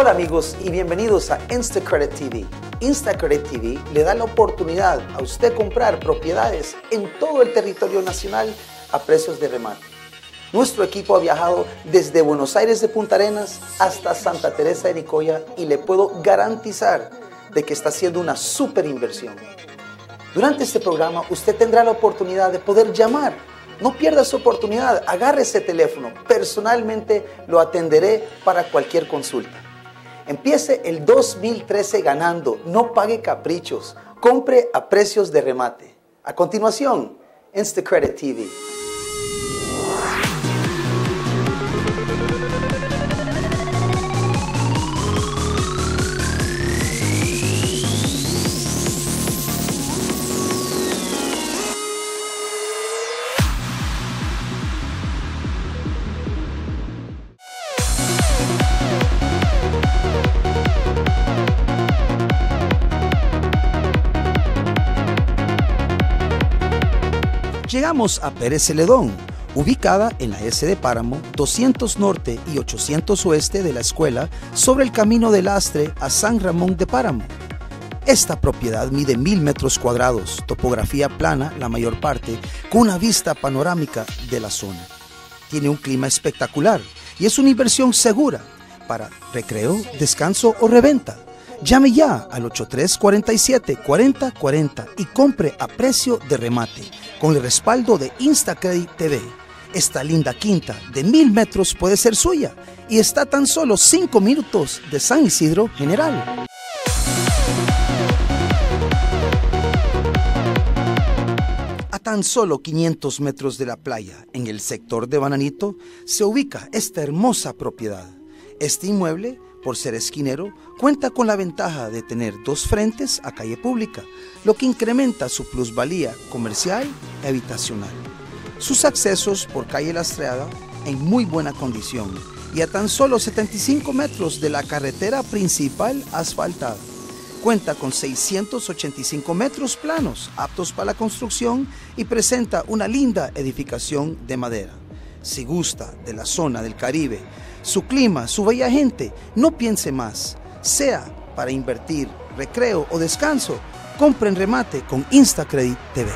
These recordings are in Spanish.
Hola amigos y bienvenidos a InstaCredit TV. InstaCredit TV le da la oportunidad a usted comprar propiedades en todo el territorio nacional a precios de remate. Nuestro equipo ha viajado desde Buenos Aires de Punta Arenas hasta Santa Teresa de Nicoya y le puedo garantizar de que está haciendo una súper inversión. Durante este programa usted tendrá la oportunidad de poder llamar. No pierda su oportunidad, agarre ese teléfono. Personalmente lo atenderé para cualquier consulta. Empiece el 2013 ganando, no pague caprichos, compre a precios de remate. A continuación, InstaCredit TV. Llegamos a Pérez Celedón, ubicada en la S de Páramo, 200 norte y 800 oeste de la escuela, sobre el camino de Lastre a San Ramón de Páramo. Esta propiedad mide 1000 metros cuadrados, topografía plana la mayor parte, con una vista panorámica de la zona. Tiene un clima espectacular y es una inversión segura para recreo, descanso o reventa. Llame ya al 8347-4040 y compre a precio de remate, con el respaldo de InstaCredit TV. Esta linda quinta de 1000 metros puede ser suya y está a tan solo 5 minutos de San Isidro General. A tan solo 500 metros de la playa, en el sector de Bananito, se ubica esta hermosa propiedad. Este inmueble, por ser esquinero, cuenta con la ventaja de tener dos frentes a calle pública, lo que incrementa su plusvalía comercial y habitacional. Sus accesos por calle Lastreada en muy buena condición y a tan solo 75 metros de la carretera principal asfaltada. Cuenta con 685 metros planos aptos para la construcción y presenta una linda edificación de madera. Si gusta de la zona del Caribe, su clima, su bella gente, no piense más. Sea para invertir, recreo o descanso, compre en remate con InstaCredit TV.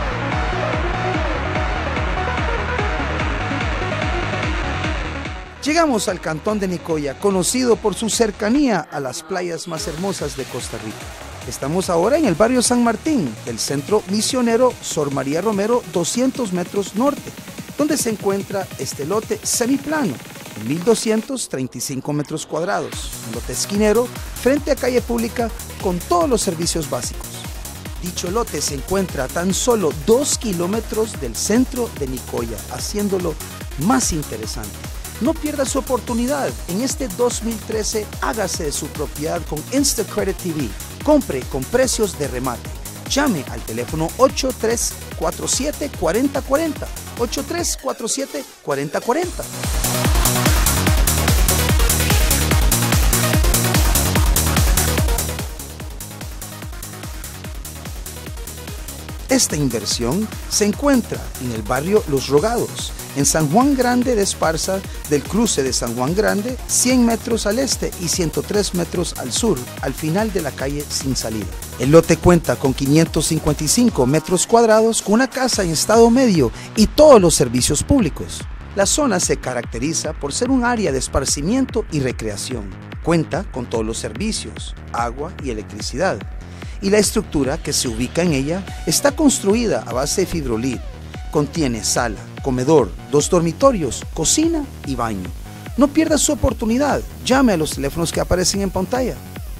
Llegamos al cantón de Nicoya, conocido por su cercanía a las playas más hermosas de Costa Rica. Estamos ahora en el barrio San Martín, del centro misionero Sor María Romero, 200 metros norte, donde se encuentra este lote semiplano, 1235 metros cuadrados, un lote esquinero frente a calle pública con todos los servicios básicos. Dicho lote se encuentra a tan solo 2 kilómetros del centro de Nicoya, haciéndolo más interesante. No pierda su oportunidad. En este 2013 hágase de su propiedad con InstaCredit TV. Compre con precios de remate. Llame al teléfono 8347-4040. 8347-4040. Esta inversión se encuentra en el barrio Los Rogados, en San Juan Grande de Esparza, del cruce de San Juan Grande, 100 metros al este y 103 metros al sur, al final de la calle Sin Salida. El lote cuenta con 555 metros cuadrados, con una casa en estado medio y todos los servicios públicos. La zona se caracteriza por ser un área de esparcimiento y recreación. Cuenta con todos los servicios, agua y electricidad. Y la estructura que se ubica en ella está construida a base de fibrolit. Contiene sala, comedor, 2 dormitorios, cocina y baño. No pierda su oportunidad. Llame a los teléfonos que aparecen en pantalla.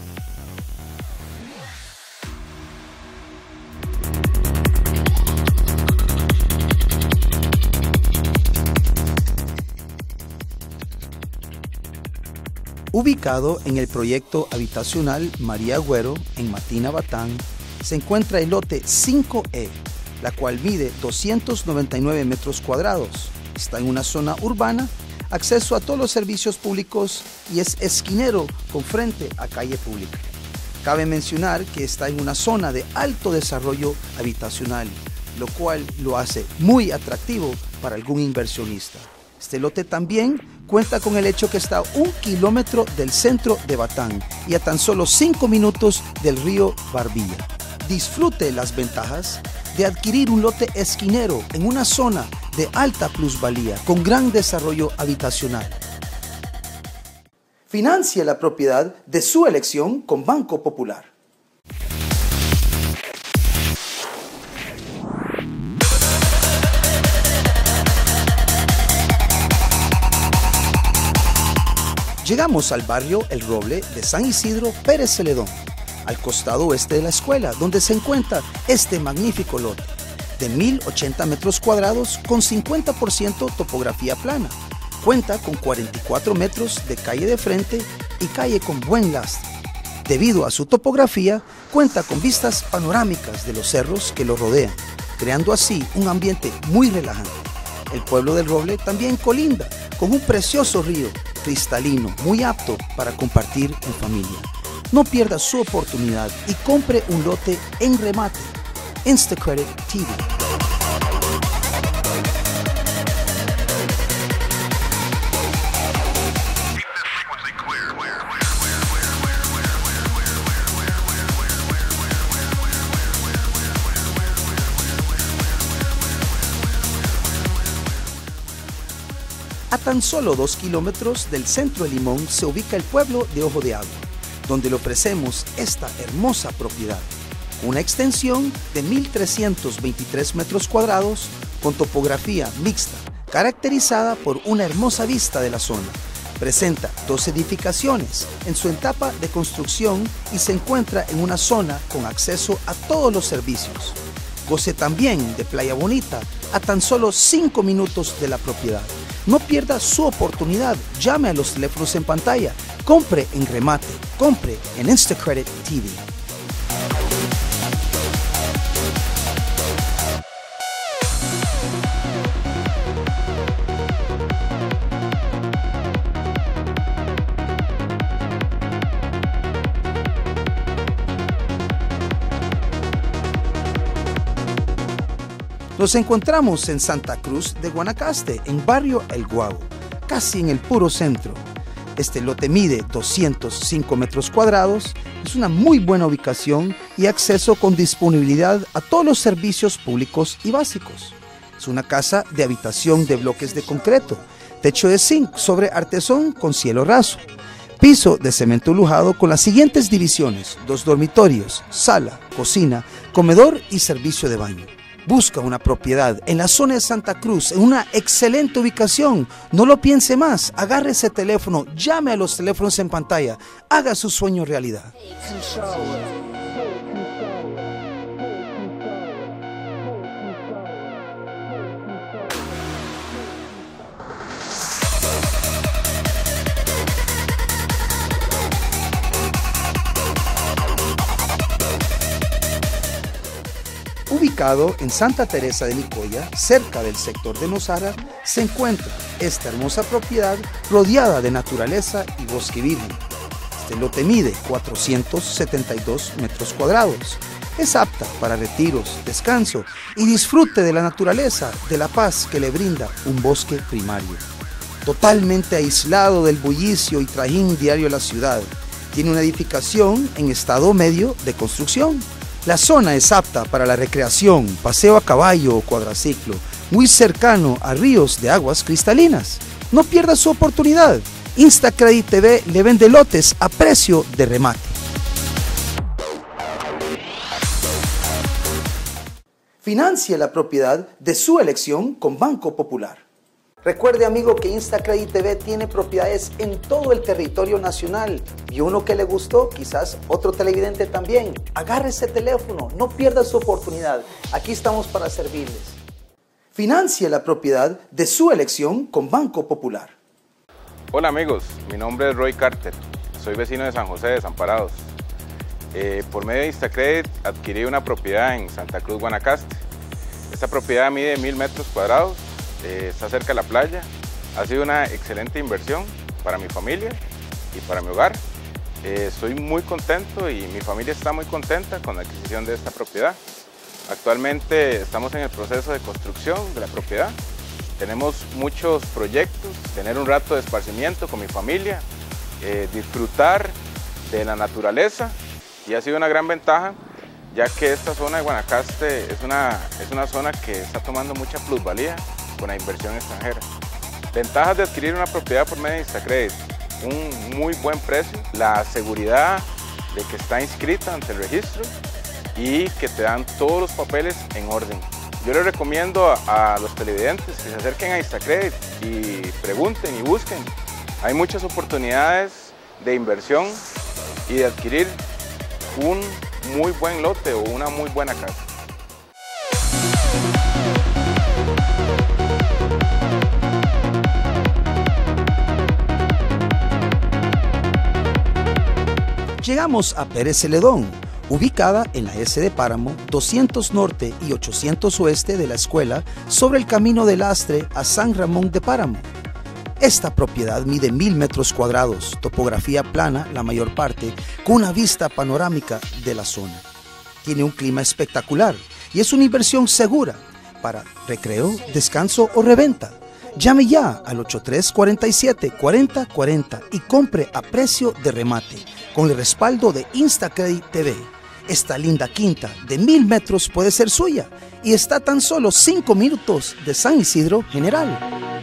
Ubicado en el proyecto habitacional María Agüero, en Matina, Batán, se encuentra el lote 5E, la cual mide 299 metros cuadrados. Está en una zona urbana, acceso a todos los servicios públicos y es esquinero con frente a calle pública. Cabe mencionar que está en una zona de alto desarrollo habitacional, lo cual lo hace muy atractivo para algún inversionista. Este lote también cuenta con el hecho que está a 1 kilómetro del centro de Batán y a tan solo 5 minutos del río Barbilla. Disfrute las ventajas de adquirir un lote esquinero en una zona de alta plusvalía con gran desarrollo habitacional. Financie la propiedad de su elección con Banco Popular. Llegamos al barrio El Roble de San Isidro Pérez Celedón, al costado oeste de la escuela, donde se encuentra este magnífico lote de 1080 metros cuadrados con 50% topografía plana. Cuenta con 44 metros de calle de frente y calle con buen lastre. Debido a su topografía, cuenta con vistas panorámicas de los cerros que lo rodean, creando así un ambiente muy relajante. El pueblo del Roble también colinda con un precioso río cristalino, muy apto para compartir en familia. No pierda su oportunidad y compre un lote en remate. Instacredit TV. A tan solo 2 kilómetros del centro de Limón se ubica el pueblo de Ojo de Agua, donde le ofrecemos esta hermosa propiedad, una extensión de 1.323 metros cuadrados con topografía mixta, caracterizada por una hermosa vista de la zona. Presenta 2 edificaciones en su etapa de construcción y se encuentra en una zona con acceso a todos los servicios. Goce también de Playa Bonita a tan solo 5 minutos de la propiedad. No pierda su oportunidad, llame a los teléfonos en pantalla, compre en remate, compre en Instacredit TV. Nos encontramos en Santa Cruz de Guanacaste, en barrio El Guavo, casi en el puro centro. Este lote mide 205 metros cuadrados, es una muy buena ubicación y acceso con disponibilidad a todos los servicios públicos y básicos. Es una casa de habitación de bloques de concreto, techo de zinc sobre artesón con cielo raso, piso de cemento lujado con las siguientes divisiones: 2 dormitorios, sala, cocina, comedor y servicio de baño. Busca una propiedad en la zona de Santa Cruz, en una excelente ubicación. No lo piense más, agarre ese teléfono, llame a los teléfonos en pantalla, haga su sueño realidad. Ubicado en Santa Teresa de Nicoya, cerca del sector de Nosara, se encuentra esta hermosa propiedad rodeada de naturaleza y bosque virgen. Este lote mide 472 metros cuadrados. Es apta para retiros, descanso y disfrute de la naturaleza, de la paz que le brinda un bosque primario. Totalmente aislado del bullicio y trajín diario de la ciudad, tiene una edificación en estado medio de construcción. La zona es apta para la recreación, paseo a caballo o cuadraciclo, muy cercano a ríos de aguas cristalinas. No pierda su oportunidad. Instacredit TV le vende lotes a precio de remate. Financie la propiedad de su elección con Banco Popular. Recuerde, amigo, que Instacredit TV tiene propiedades en todo el territorio nacional. ¿Vio uno que le gustó? Quizás otro televidente también. Agarre ese teléfono, no pierda su oportunidad. Aquí estamos para servirles. Financie la propiedad de su elección con Banco Popular. Hola amigos, mi nombre es Roy Carter. Soy vecino de San José, Desamparados. Por medio de Instacredit adquirí una propiedad en Santa Cruz, Guanacaste. Esta propiedad mide 1000 metros cuadrados. Está cerca de la playa. Ha sido una excelente inversión para mi familia y para mi hogar. Estoy muy contento y mi familia está muy contenta con la adquisición de esta propiedad. Actualmente estamos en el proceso de construcción de la propiedad Tenemos muchos proyectos, tener un rato de esparcimiento con mi familia, disfrutar de la naturaleza, y ha sido una gran ventaja, ya que esta zona de Guanacaste es una zona que está tomando mucha plusvalía con la inversión extranjera. Ventajas de adquirir una propiedad por medio de Instacredit: un muy buen precio, la seguridad de que está inscrita ante el registro y que te dan todos los papeles en orden. Yo les recomiendo a los televidentes que se acerquen a Instacredit y pregunten y busquen. Hay muchas oportunidades de inversión y de adquirir un muy buen lote o una muy buena casa. Llegamos a Pérez Celedón, ubicada en la S de Páramo, 200 norte y 800 oeste de la escuela, sobre el camino de Lastre a San Ramón de Páramo. Esta propiedad mide 1000 metros cuadrados, topografía plana la mayor parte, con una vista panorámica de la zona. Tiene un clima espectacular y es una inversión segura para recreo, descanso o reventa. Llame ya al 8347-4040 y compre a precio de remate, con el respaldo de Instacredit TV. Esta linda quinta de 1000 metros puede ser suya y está a tan solo 5 minutos de San Isidro General.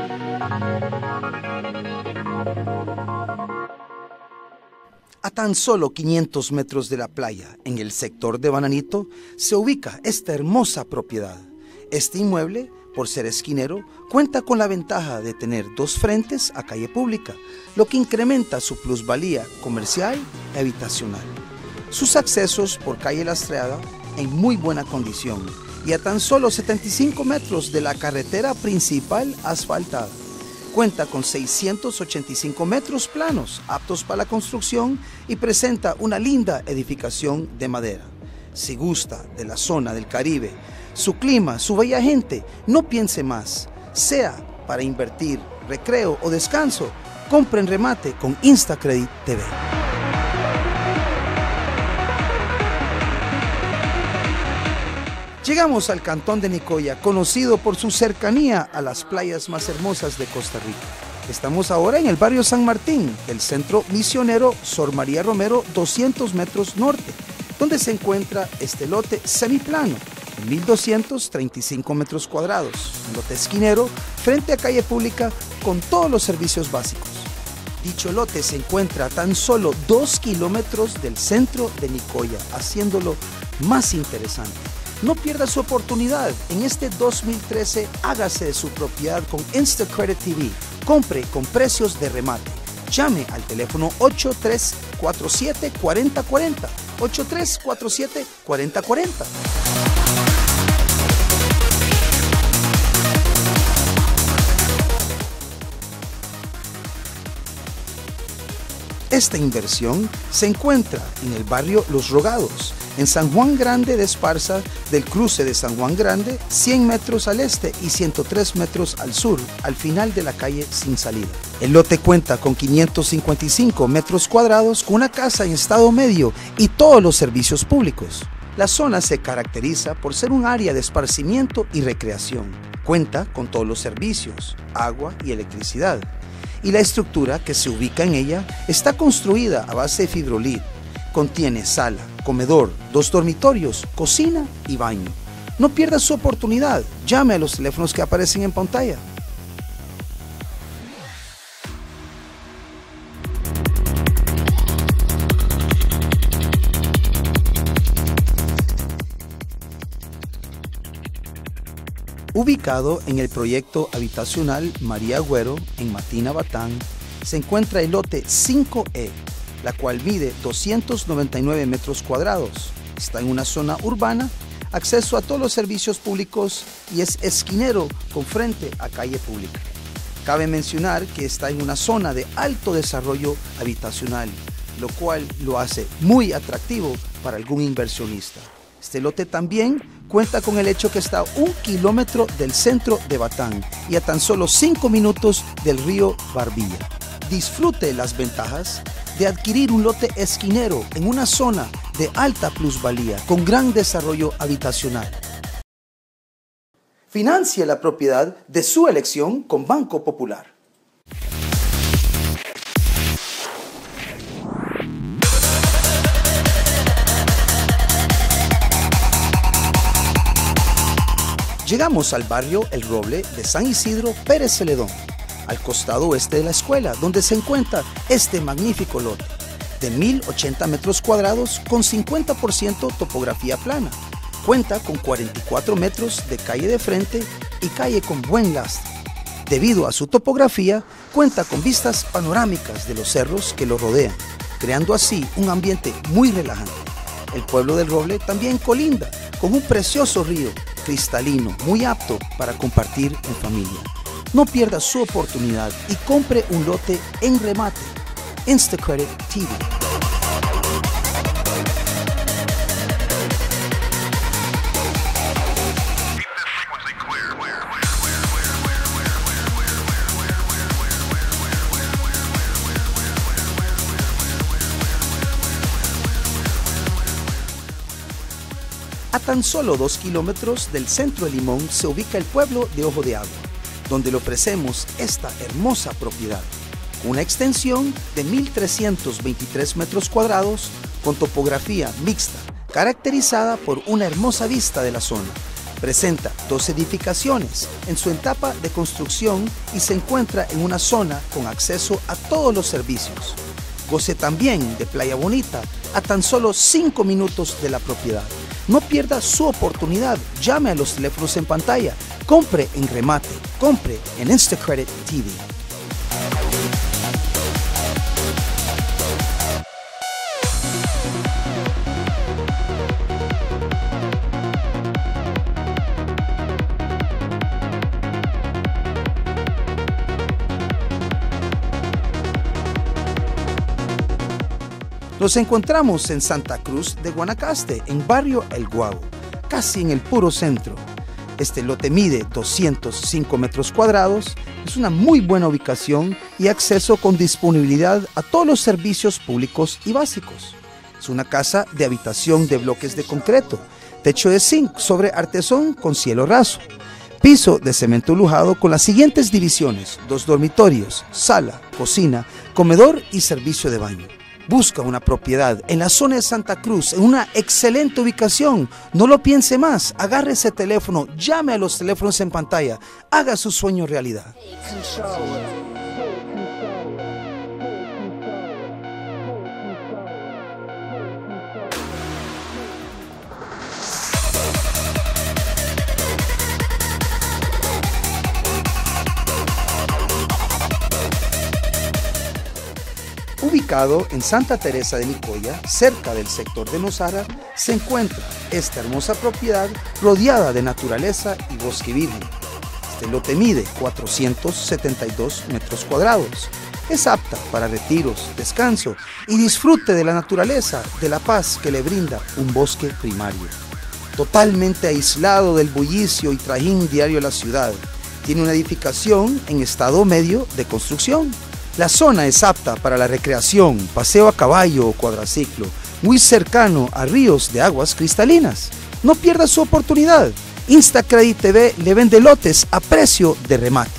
A tan solo 500 metros de la playa, en el sector de Bananito, se ubica esta hermosa propiedad. Este inmueble, por ser esquinero, cuenta con la ventaja de tener 2 frentes a calle pública, lo que incrementa su plusvalía comercial y habitacional. Sus accesos por calle La Estrada en muy buena condición y a tan solo 75 metros de la carretera principal asfaltada. Cuenta con 685 metros planos aptos para la construcción y presenta una linda edificación de madera. Si gusta de la zona del Caribe, su clima, su bella gente, no piense más. Sea para invertir, recreo o descanso, compre en remate con Instacredit TV. Llegamos al cantón de Nicoya, conocido por su cercanía a las playas más hermosas de Costa Rica. Estamos ahora en el barrio San Martín, del centro misionero Sor María Romero, 200 metros norte, donde se encuentra este lote semiplano, 1235 metros cuadrados, un lote esquinero frente a calle pública con todos los servicios básicos. Dicho lote se encuentra a tan solo 2 kilómetros del centro de Nicoya, haciéndolo más interesante. No pierda su oportunidad. En este 2013, hágase de su propiedad con Instacredit TV. Compre con precios de remate. Llame al teléfono 8347-4040. 8347-4040. Esta inversión se encuentra en el barrio Los Rogados, en San Juan Grande de Esparza, del cruce de San Juan Grande, 100 metros al este y 103 metros al sur, al final de la calle Sin Salida. El lote cuenta con 555 metros cuadrados, con una casa en estado medio y todos los servicios públicos. La zona se caracteriza por ser un área de esparcimiento y recreación. Cuenta con todos los servicios, agua y electricidad. Y la estructura que se ubica en ella está construida a base de fibrolit. Contiene sala, comedor, 2 dormitorios, cocina y baño. No pierda su oportunidad. Llame a los teléfonos que aparecen en pantalla. Ubicado en el proyecto habitacional María Agüero, en Matina, Batán, se encuentra el lote 5E, la cual mide 299 metros cuadrados. Está en una zona urbana, acceso a todos los servicios públicos y es esquinero con frente a calle pública. Cabe mencionar que está en una zona de alto desarrollo habitacional, lo cual lo hace muy atractivo para algún inversionista. Este lote también cuenta con el hecho que está a 1 kilómetro del centro de Batán y a tan solo 5 minutos del río Barbilla. Disfrute las ventajas de adquirir un lote esquinero en una zona de alta plusvalía con gran desarrollo habitacional. Financie la propiedad de su elección con Banco Popular. Llegamos al barrio El Roble de San Isidro Pérez Celedón, al costado oeste de la escuela, donde se encuentra este magnífico lote de 1080 metros cuadrados con 50% topografía plana. Cuenta con 44 metros de calle de frente y calle con buen lastre. Debido a su topografía, cuenta con vistas panorámicas de los cerros que lo rodean, creando así un ambiente muy relajante. El pueblo del Roble también colinda con un precioso río cristalino, muy apto para compartir en familia. No pierda su oportunidad y compre un lote en remate. Instacredit TV. A tan solo 2 kilómetros del centro de Limón se ubica el pueblo de Ojo de Agua, donde le ofrecemos esta hermosa propiedad, una extensión de 1.323 metros cuadrados con topografía mixta, caracterizada por una hermosa vista de la zona. Presenta 2 edificaciones en su etapa de construcción y se encuentra en una zona con acceso a todos los servicios. Goce también de Playa Bonita a tan solo 5 minutos de la propiedad. No pierda su oportunidad, llame a los teléfonos en pantalla, compre en remate, compre en Instacredit TV. Nos encontramos en Santa Cruz de Guanacaste, en barrio El Guavo, casi en el puro centro. Este lote mide 205 metros cuadrados, es una muy buena ubicación y acceso con disponibilidad a todos los servicios públicos y básicos. Es una casa de habitación de bloques de concreto, techo de zinc sobre artesón con cielo raso, piso de cemento lujado con las siguientes divisiones: 2 dormitorios, sala, cocina, comedor y servicio de baño. Busca una propiedad en la zona de Santa Cruz, en una excelente ubicación. No lo piense más, agarre ese teléfono, llame a los teléfonos en pantalla, haga su sueño realidad. Ubicado en Santa Teresa de Nicoya, cerca del sector de Nosara, se encuentra esta hermosa propiedad rodeada de naturaleza y bosque virgen. Este lote mide 472 metros cuadrados. Es apta para retiros, descanso y disfrute de la naturaleza, de la paz que le brinda un bosque primario. Totalmente aislado del bullicio y trajín diario de la ciudad, tiene una edificación en estado medio de construcción. La zona es apta para la recreación, paseo a caballo o cuadraciclo, muy cercano a ríos de aguas cristalinas. No pierda su oportunidad. Instacredit TV le vende lotes a precio de remate.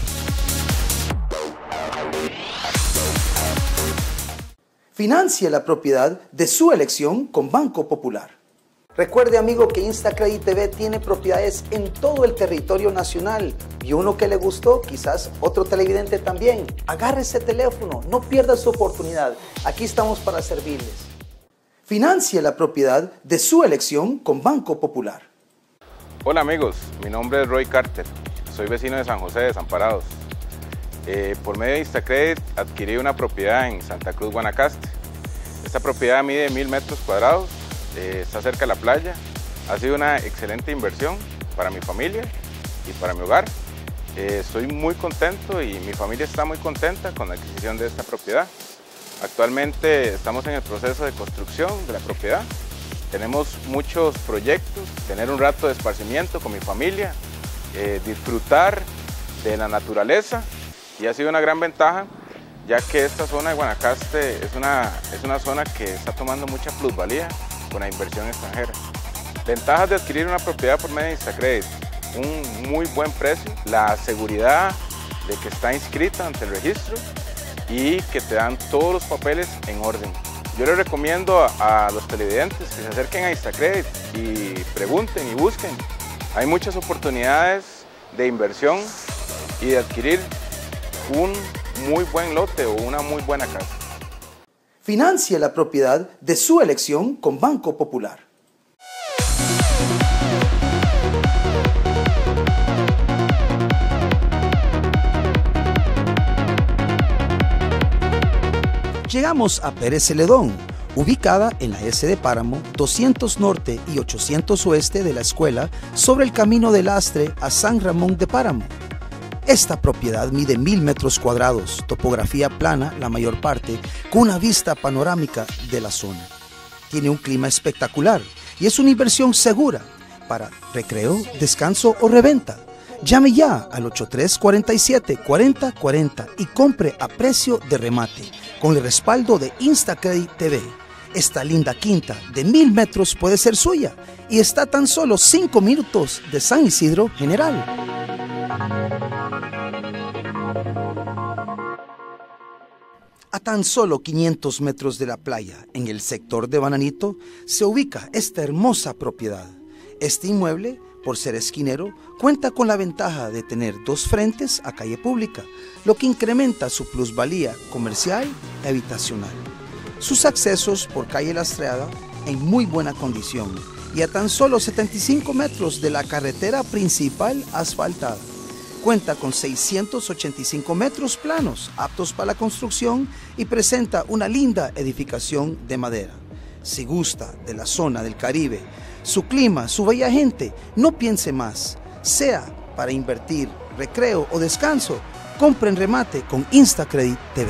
Financie la propiedad de su elección con Banco Popular. Recuerde, amigo, que Instacredit TV tiene propiedades en todo el territorio nacional. ¿Vio uno que le gustó? Quizás otro televidente también. Agarre ese teléfono, no pierda su oportunidad. Aquí estamos para servirles. Financie la propiedad de su elección con Banco Popular. Hola amigos, mi nombre es Roy Carter. Soy vecino de San José, Desamparados. Por medio de Instacredit adquirí una propiedad en Santa Cruz, Guanacaste. Esta propiedad mide 1000 metros cuadrados. Está cerca de la playa. Ha sido una excelente inversión para mi familia y para mi hogar. Estoy muy contento y mi familia está muy contenta con la adquisición de esta propiedad. Actualmente estamos en el proceso de construcción de la propiedad. Tenemos muchos proyectos, tener un rato de esparcimiento con mi familia, disfrutar de la naturaleza, y ha sido una gran ventaja, ya que esta zona de Guanacaste es una zona que está tomando mucha plusvalía con la inversión extranjera. Ventajas de adquirir una propiedad por medio de Instacredit: un muy buen precio, la seguridad de que está inscrita ante el registro y que te dan todos los papeles en orden. Yo les recomiendo a los televidentes que se acerquen a Instacredit y pregunten y busquen. Hay muchas oportunidades de inversión y de adquirir un muy buen lote o una muy buena casa. Financie la propiedad de su elección con Banco Popular. Llegamos a Pérez Celedón, ubicada en la S de Páramo, 200 norte y 800 oeste de la escuela, sobre el camino de Lastre a San Ramón de Páramo. Esta propiedad mide 1000 metros cuadrados, topografía plana la mayor parte, con una vista panorámica de la zona. Tiene un clima espectacular y es una inversión segura para recreo, descanso o reventa. Llame ya al 8347-4040 y compre a precio de remate, con el respaldo de Instacredit TV. Esta linda quinta de 1000 metros puede ser suya y está a tan solo 5 minutos de San Isidro General. A tan solo 500 metros de la playa, en el sector de Bananito, se ubica esta hermosa propiedad. Este inmueble, por ser esquinero, cuenta con la ventaja de tener 2 frentes a calle pública, lo que incrementa su plusvalía comercial y habitacional. Sus accesos por calle Lastreada en muy buena condición y a tan solo 75 metros de la carretera principal asfaltada. Cuenta con 685 metros planos aptos para la construcción y presenta una linda edificación de madera. Si gusta de la zona del Caribe, su clima, su bella gente, no piense más. Sea para invertir, recreo o descanso, compre en remate con Instacredit TV.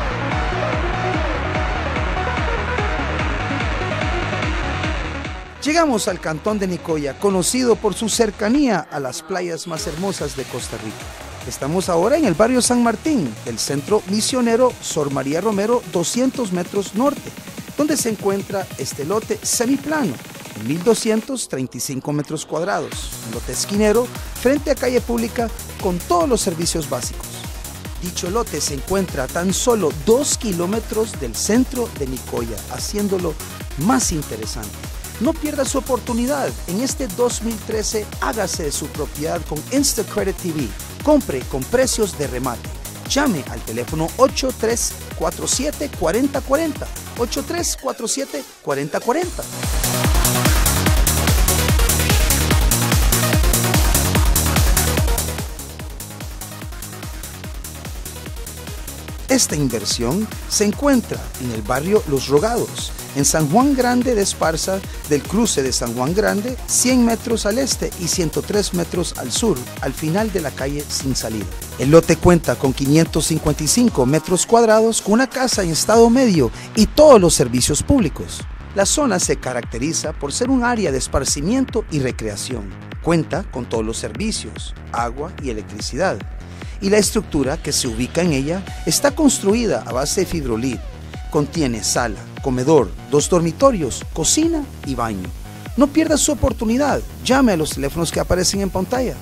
Llegamos al cantón de Nicoya, conocido por su cercanía a las playas más hermosas de Costa Rica. Estamos ahora en el barrio San Martín, del centro misionero Sor María Romero, 200 metros norte, donde se encuentra este lote semiplano, 1235 metros cuadrados, un lote esquinero frente a calle pública con todos los servicios básicos. Dicho lote se encuentra a tan solo 2 kilómetros del centro de Nicoya, haciéndolo más interesante. No pierda su oportunidad. En este 2013, hágase de su propiedad con Instacredit TV. Compre con precios de remate. Llame al teléfono 8347-4040. 8347-4040. Esta inversión se encuentra en el barrio Los Rogados, en San Juan Grande de Esparza, del cruce de San Juan Grande, 100 metros al este y 103 metros al sur, al final de la calle Sin Salida. El lote cuenta con 555 metros cuadrados, con una casa en estado medio y todos los servicios públicos. La zona se caracteriza por ser un área de esparcimiento y recreación. Cuenta con todos los servicios, agua y electricidad. Y la estructura que se ubica en ella está construida a base de fibrolit. Contiene sala, comedor, 2 dormitorios, cocina y baño. No pierda su oportunidad. Llame a los teléfonos que aparecen en pantalla.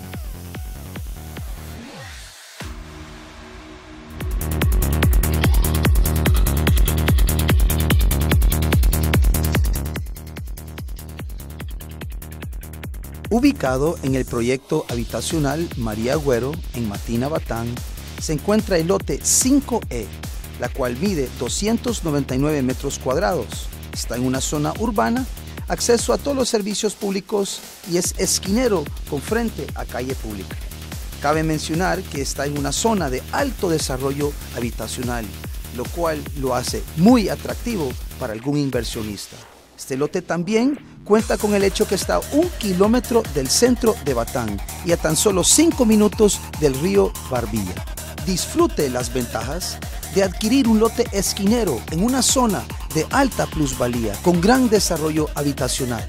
Ubicado en el proyecto habitacional María Agüero, en Matina, Batán, se encuentra el lote 5E, la cual mide 299 metros cuadrados. Está en una zona urbana, acceso a todos los servicios públicos y es esquinero con frente a calle pública. Cabe mencionar que está en una zona de alto desarrollo habitacional, lo cual lo hace muy atractivo para algún inversionista. Este lote también cuenta con el hecho que está a 1 kilómetro del centro de Batán y a tan solo 5 minutos del río Barbilla. Disfrute las ventajas de adquirir un lote esquinero en una zona de alta plusvalía con gran desarrollo habitacional.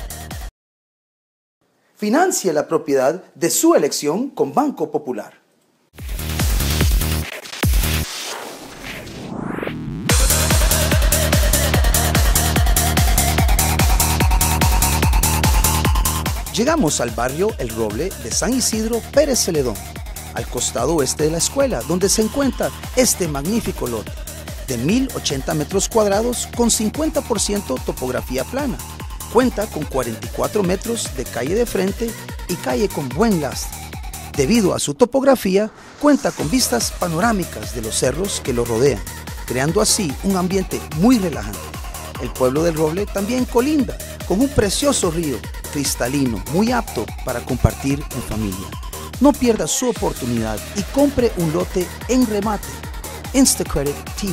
Financie la propiedad de su elección con Banco Popular. Llegamos al barrio El Roble de San Isidro Pérez Celedón, al costado oeste de la escuela, donde se encuentra este magnífico lote de 1080 metros cuadrados con 50% topografía plana. Cuenta con 44 metros de calle de frente y calle con buen lastre. Debido a su topografía, cuenta con vistas panorámicas de los cerros que lo rodean, creando así un ambiente muy relajante. El pueblo del Roble también colinda con un precioso río cristalino, muy apto para compartir en familia. No pierda su oportunidad y compre un lote en remate. Instacredit TV.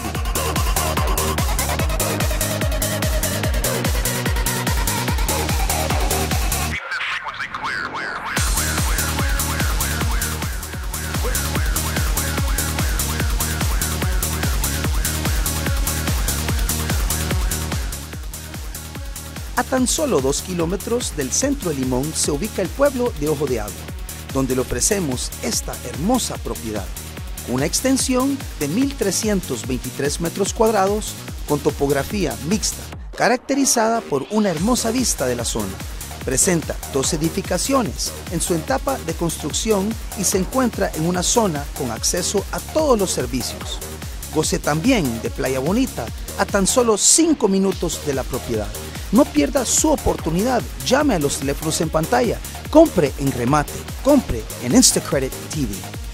A tan solo 2 kilómetros del centro de Limón se ubica el pueblo de Ojo de Agua, donde le ofrecemos esta hermosa propiedad. Una extensión de 1.323 metros cuadrados con topografía mixta, caracterizada por una hermosa vista de la zona. Presenta 2 edificaciones en su etapa de construcción y se encuentra en una zona con acceso a todos los servicios. Goce también de Playa Bonita a tan solo 5 minutos de la propiedad. No pierda su oportunidad, llame a los teléfonos en pantalla, compre en remate, compre en Instacredit TV.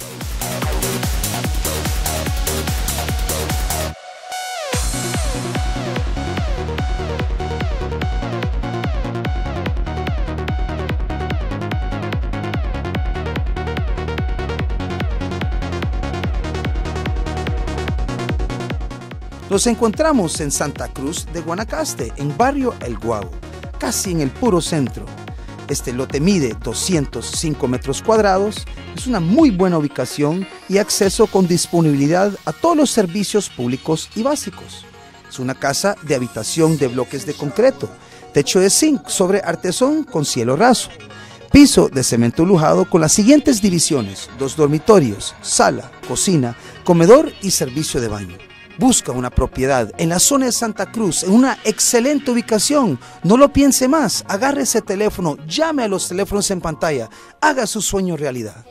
Nos encontramos en Santa Cruz de Guanacaste, en barrio El Guabo, casi en el puro centro. Este lote mide 205 metros cuadrados, es una muy buena ubicación y acceso con disponibilidad a todos los servicios públicos y básicos. Es una casa de habitación de bloques de concreto, techo de zinc sobre artesón con cielo raso, piso de cemento lujado con las siguientes divisiones: 2 dormitorios, sala, cocina, comedor y servicio de baño. Busca una propiedad en la zona de Santa Cruz, en una excelente ubicación. No lo piense más, agarre ese teléfono, llame a los teléfonos en pantalla, haga su sueño realidad.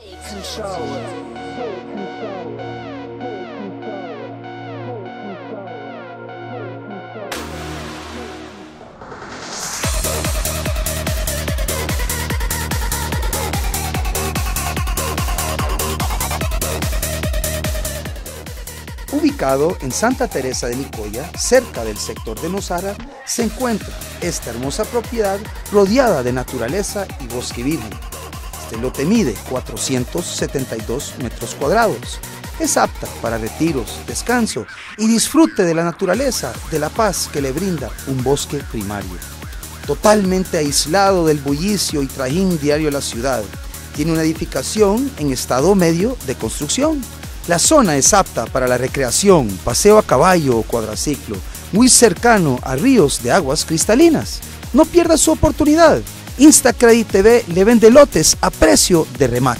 Ubicado en Santa Teresa de Nicoya, cerca del sector de Nosara, se encuentra esta hermosa propiedad rodeada de naturaleza y bosque virgen. Este lote mide 472 metros cuadrados. Es apta para retiros, descanso y disfrute de la naturaleza, de la paz que le brinda un bosque primario. Totalmente aislado del bullicio y trajín diario de la ciudad, tiene una edificación en estado medio de construcción. La zona es apta para la recreación, paseo a caballo o cuadraciclo, muy cercano a ríos de aguas cristalinas. No pierda su oportunidad. Instacredit TV le vende lotes a precio de remate.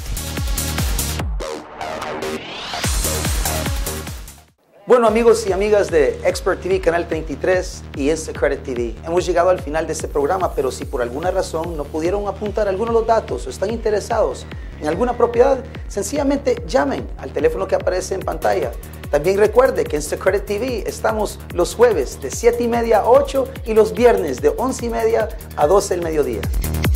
Bueno, amigos y amigas de Expert TV, Canal 33 y Instacredit TV, hemos llegado al final de este programa, pero si por alguna razón no pudieron apuntar algunos de los datos o están interesados en alguna propiedad, sencillamente llamen al teléfono que aparece en pantalla. También recuerde que en Instacredit TV estamos los jueves de 7:30 a 8 y los viernes de 11:30 a 12 del mediodía.